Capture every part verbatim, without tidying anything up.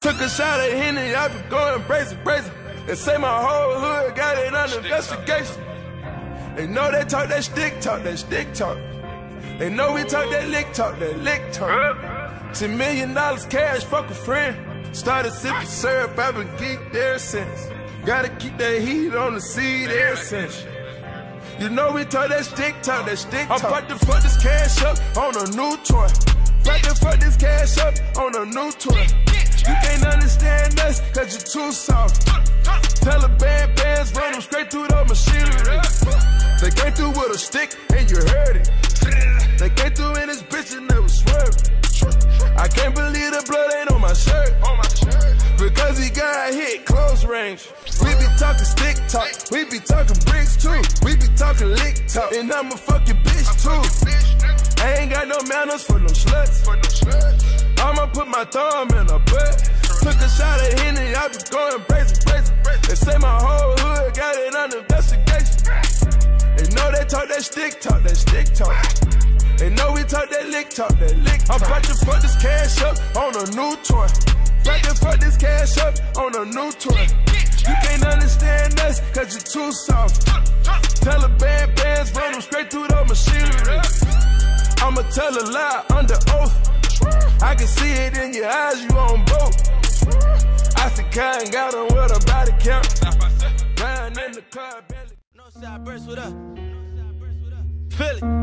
Took a shot at Henny, I been going brazen, brazen. They say my whole hood got it under investigation. They know they talk that stick talk, that stick talk. They know we talk that lick talk, that lick talk. Ten million dollars cash, fuck a friend. Started sipping syrup, I've been geeked ever since. Gotta keep that heat on the seed ever since. You know we talk that stick talk, that stick talk. I'm about to fuck this cash up on a new toy. About to fuck this cash up on a new toy. You can't understand us, cause you're too soft. Taliban bands run them straight through the machinery. They came through with a stick and you heard it. They came through in this bitch and they was swerving. I can't believe the blood ain't on my shirt. Because he got hit close range. We be talking stick talk, we be talking bricks too. We be talking lick talk, and I'm a fucking bitch too. I ain't got no manners for no sluts. I'ma put my thumb in her butt. Took a shot at Henny, I been going brazen, brazen. They say my whole hood got it under investigation. They know they talk that stick talk, that stick talk. They know we talk that lick talk, that lick talk. I'm about to fuck this cash up on a new toy. About to fuck this cash up on a new toy. You can't understand us, cause you're too soft. Taliban bands run them straight through the machinery. I'ma tell a lie under oath. I can see it in your eyes, you on both. I think I ain't got on with a body count. Riding in the car, belly. No side burst with up. Feel it.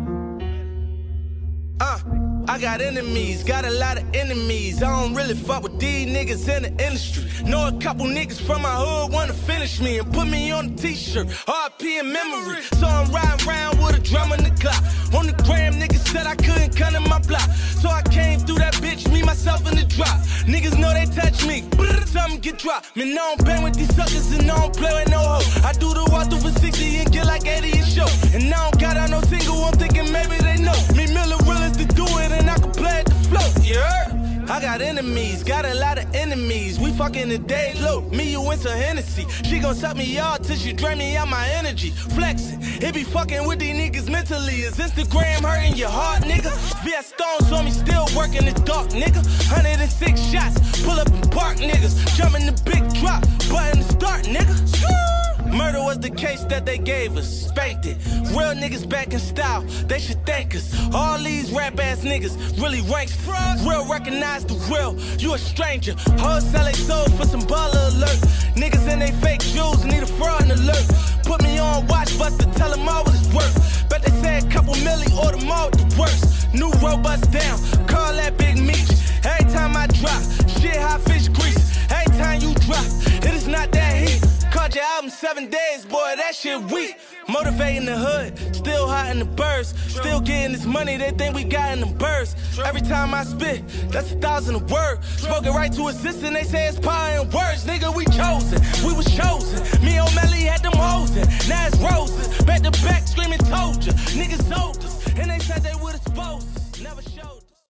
Uh, I got enemies, got a lot of enemies. I don't really fuck with these niggas in the industry. Know a couple niggas from my hood wanna finish me and put me on a t-shirt. R P in memory. So I'm riding around with a drum in the clock. On the gram, niggas said I couldn't come in my block. So I came through that bitch, me, myself, in the drop. Niggas know they touch me. Something get dropped. Man, I don't bang with these suckers and I don't play with no hoe. I do the walk through for sixty and get like eighty a show. And I don't got out no single, I'm thinking maybe they know. Me, Miller, real to do it and I can play at the float, you heard? I got enemies, got a lot of enemies. We fucking the day low, me, you, and some Hennessy. She gon' suck me all till she drain me out my energy. Flexing, it be fucking with these niggas mentally. Is Instagram hurting your heart, nigga? V S Stones on me, still working the dark, nigga. one hundred six shots, pull up and park, niggas. Jumping the big drop, button to start, nigga. Murder was the case that they gave us, spanked it. Real niggas back in style, they should thank us. All these rap ass niggas really ranks frauds. Real recognize the real, you a stranger. Wholesale they sold for some baller alert. Niggas in they fake jewels need a fraud alert. Put me on watch buster, tell them all what it's worth. Bet they say a couple milli or them all the worst. New robust down, call that Big Meech. Every time I drop, shit hot fish grease. Every time you drop, it is not that heat. Caught your album seven days, boy, that shit weak. Motivating the hood, still hot in the birds. Still getting this money, they think we got in them birds. Every time I spit, that's a thousand a word. Spoken right to assistant, they say it's power in words. Nigga, we chosen, we was chosen. Me and O'Malley had them